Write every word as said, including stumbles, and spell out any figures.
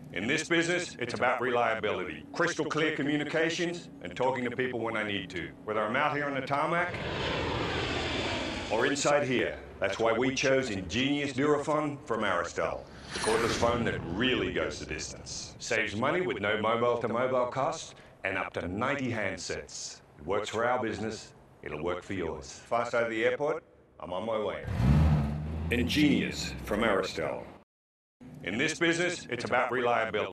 In this business, it's about reliability, crystal clear communications, and talking to people when I need to. Whether I'm out here on the tarmac or inside here. That's why we chose EnGenius DuraFon from Aristel. The cordless phone that really goes the distance. Saves money with no mobile-to-mobile cost and up to ninety handsets. It works for our business, it'll work for yours. Fast out of the airport, I'm on my way. EnGenius from Aristel. In this business, it's about reliability.